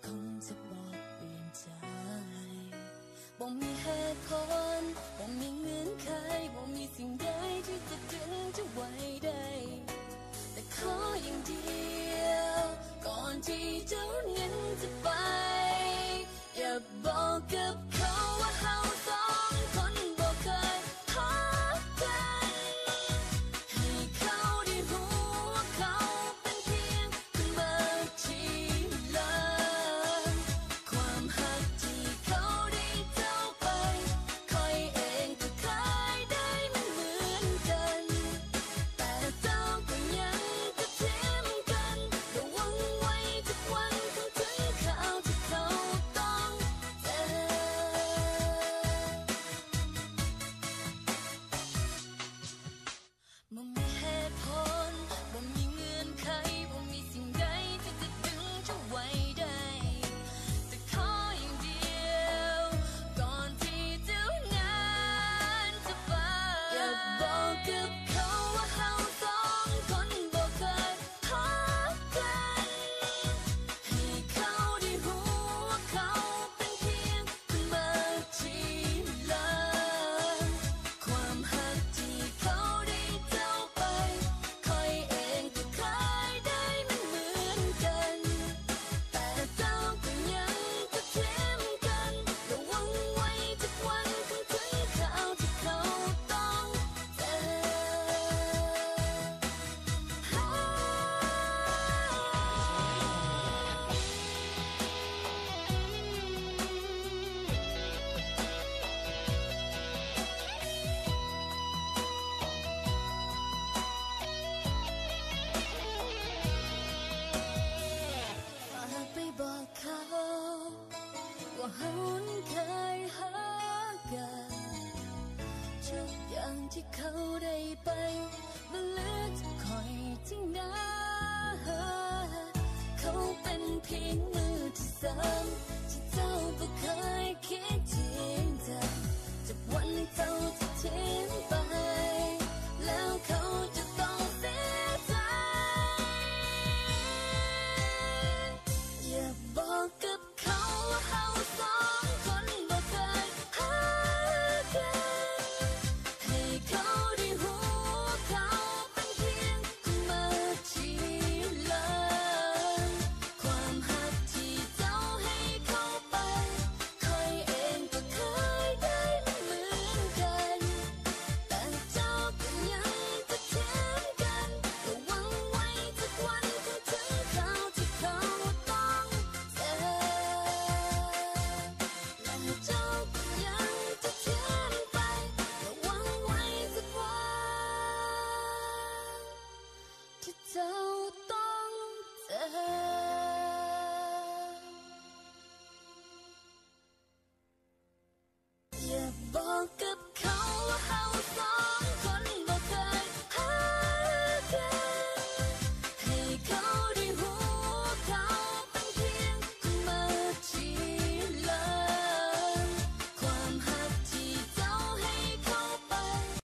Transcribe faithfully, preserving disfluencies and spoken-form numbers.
งจะบอกเปลี่ยนใจบ่มีเหตุผลบ่มีเงื่อนไขบ่มีสิ่งใดที่จะดึงจะไว้ได้แต่ขออย่างเดียวก่อนที่เจ้านั้นจะไปอย่าบอกกับเขาว่าเราสองคนบ่เคยพักกันให้เขาได้รู้ว่าเขาเป็นเพียงคนเบิกชีลมความหักที่เขาได้เจ้าไปคอยเองก็เคยได้มันเหมือนกันแต่เจ้าก็ยังจะทิ้มกันระวังไว้ทุกวันคงถึงข่าวที่เขาต้องเจอบ่มีเหตุผลบ่มีเงื่อนไขบ่มีสิ่งใดที่จะดึงเจ้าไว้ได้แต่ขออย่างเดียวก่อนที่เจ้านั้นจะไปอย่าบอกกับเขาว่าเราสองคนบ่เคยพักกันให้เขาได้รู้ว่าเขาเป็นเพียงคนเบิกชีลมความหักที่เขาได้เจ้าไปคอยเองก็เคยได้มันเหมือนกันแต่เจ้าก็ยังจะทิ้มกันระวังไว้ทุกวันคงถึงข่าวที่เขาต้องเจอฝากไปบอกเขาว่าเฮานั้นเคยหากันทุกอย่างที่เขาได้ไปมันเหลือจะคอยที่หน้าเขาเป็นเพียงมือ